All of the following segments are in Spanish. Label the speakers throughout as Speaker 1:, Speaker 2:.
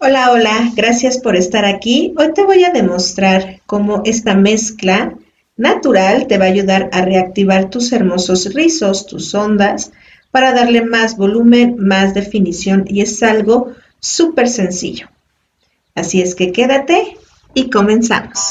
Speaker 1: Hola, hola, gracias por estar aquí. Hoy te voy a demostrar cómo esta mezcla natural te va a ayudar a reactivar tus hermosos rizos, tus ondas, para darle más volumen, más definición y es algo súper sencillo. Así es que quédate y comenzamos.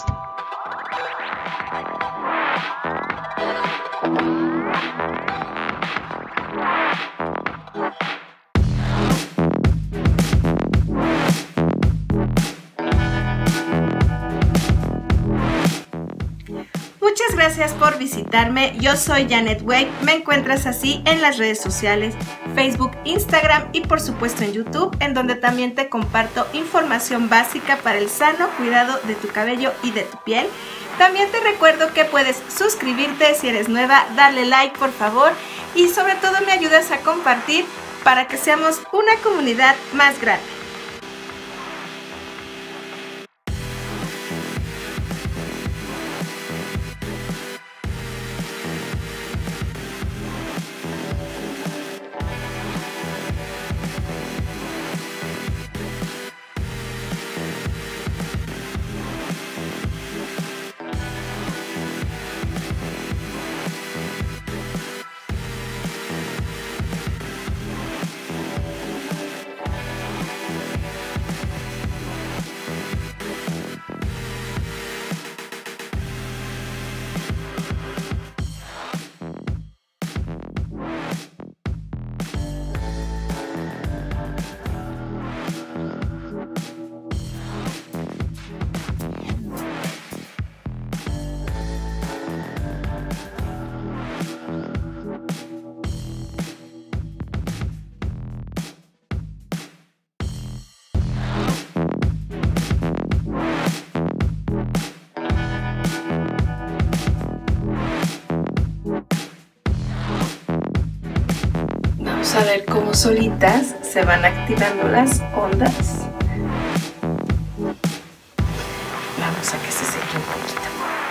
Speaker 1: Muchas gracias por visitarme, yo soy Janet Wade, me encuentras así en las redes sociales, Facebook, Instagram y por supuesto en YouTube, en donde también te comparto información básica para el sano cuidado de tu cabello y de tu piel. También te recuerdo que puedes suscribirte si eres nueva, darle like por favor y sobre todo me ayudas a compartir para que seamos una comunidad más grande. Vamos a ver cómo solitas se van activando las ondas. Vamos a que se seque un poquito.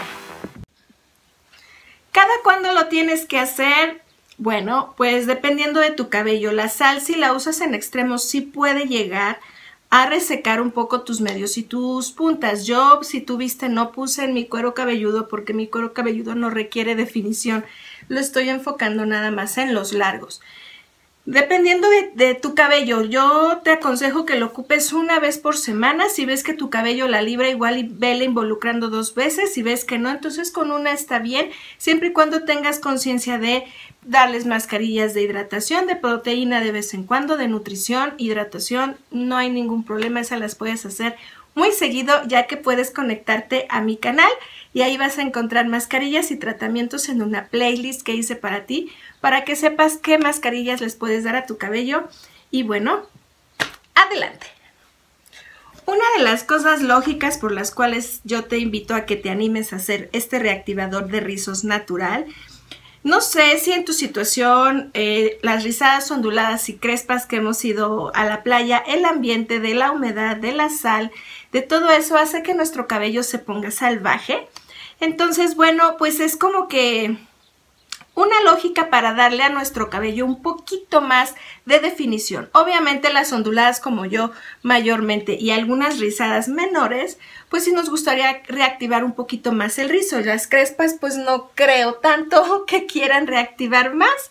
Speaker 1: ¿Cada cuándo lo tienes que hacer? Bueno, pues dependiendo de tu cabello. La sal, si la usas en extremos, sí puede llegar a resecar un poco tus medios y tus puntas. Yo, si tú viste, no puse en mi cuero cabelludo porque mi cuero cabelludo no requiere definición. Lo estoy enfocando nada más en los largos. Dependiendo de tu cabello, yo te aconsejo que lo ocupes una vez por semana. Si ves que tu cabello la libra, igual y vele involucrando 2 veces. Si ves que no, entonces con una está bien, siempre y cuando tengas conciencia de darles mascarillas de hidratación, de proteína de vez en cuando, de nutrición, hidratación, no hay ningún problema, esas las puedes hacer muy seguido, ya que puedes conectarte a mi canal y ahí vas a encontrar mascarillas y tratamientos en una playlist que hice para ti, para que sepas qué mascarillas les puedes dar a tu cabello. Y bueno, adelante. Una de las cosas lógicas por las cuales yo te invito a que te animes a hacer este reactivador de rizos natural, no sé si en tu situación, las rizadas onduladas y crespas que hemos ido a la playa, el ambiente de la humedad, de la sal, de todo eso hace que nuestro cabello se ponga salvaje. Entonces, bueno, pues es como que una lógica para darle a nuestro cabello un poquito más de definición. Obviamente las onduladas como yo mayormente y algunas rizadas menores, pues sí nos gustaría reactivar un poquito más el rizo. Las crespas pues no creo tanto que quieran reactivar más,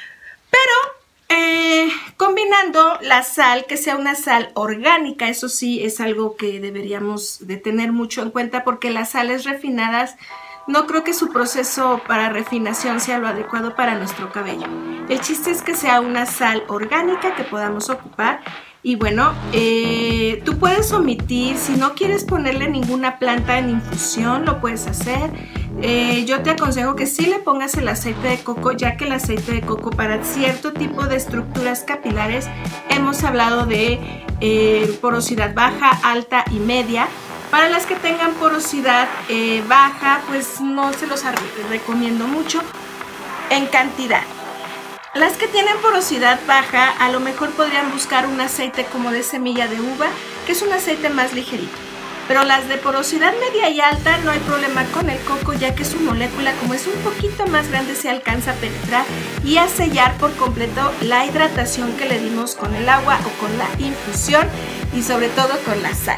Speaker 1: pero combinando la sal, que sea una sal orgánica, eso sí es algo que deberíamos de tener mucho en cuenta porque las sales refinadas no creo que su proceso para refinación sea lo adecuado para nuestro cabello. El chiste es que sea una sal orgánica que podamos ocupar. Y bueno, tú puedes omitir, si no quieres ponerle ninguna planta en infusión, lo puedes hacer. Yo te aconsejo que sí le pongas el aceite de coco, ya que el aceite de coco para cierto tipo de estructuras capilares, hemos hablado de porosidad baja, alta y media. Para las que tengan porosidad baja, pues no se los recomiendo mucho en cantidad. Las que tienen porosidad baja, a lo mejor podrían buscar un aceite como de semilla de uva, que es un aceite más ligerito. Pero las de porosidad media y alta no hay problema con el coco, ya que su molécula, como es un poquito más grande, se alcanza a penetrar y a sellar por completo la hidratación que le dimos con el agua o con la infusión y sobre todo con la sal.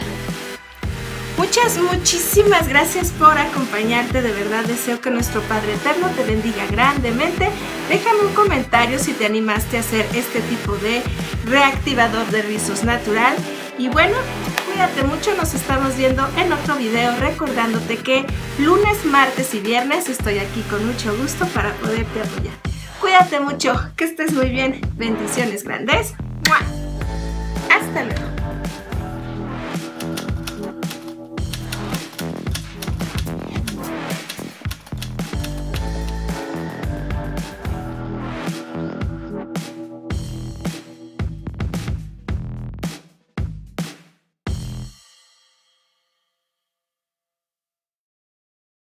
Speaker 1: Muchísimas gracias por acompañarte, de verdad deseo que nuestro Padre Eterno te bendiga grandemente. Déjame un comentario si te animaste a hacer este tipo de reactivador de rizos natural. Y bueno, cuídate mucho, nos estamos viendo en otro video, recordándote que lunes, martes y viernes estoy aquí con mucho gusto para poderte apoyar. Cuídate mucho, que estés muy bien, bendiciones grandes. ¡Mua!